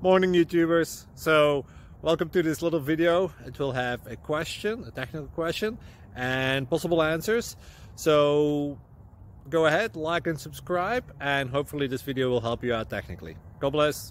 Morning YouTubers. So welcome to this little video. It will have a question, a technical question, and possible answers. So go ahead, like and subscribe, and hopefully this video will help you out technically. God bless.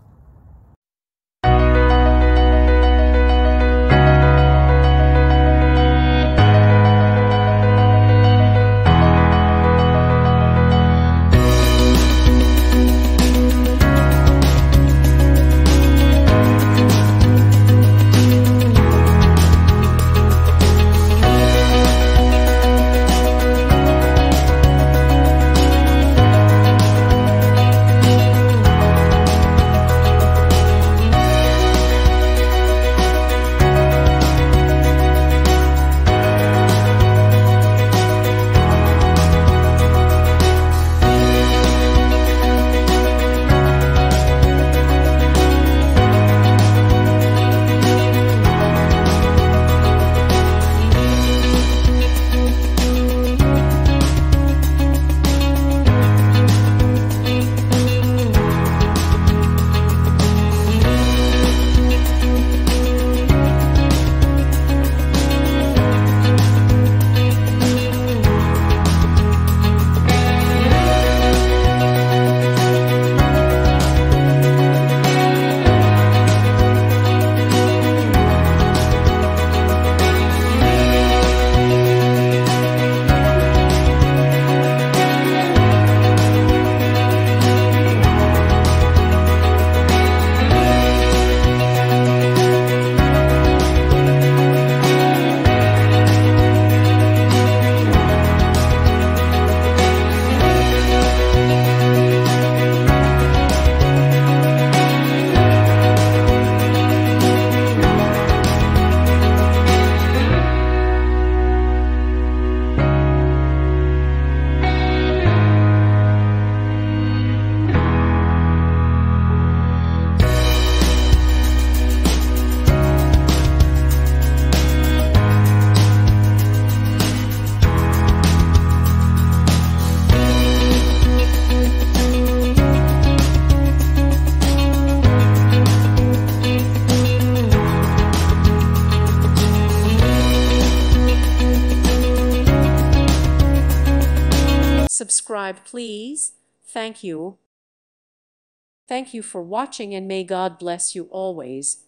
Subscribe, please. Thank you. Thank you for watching, and may God bless you always.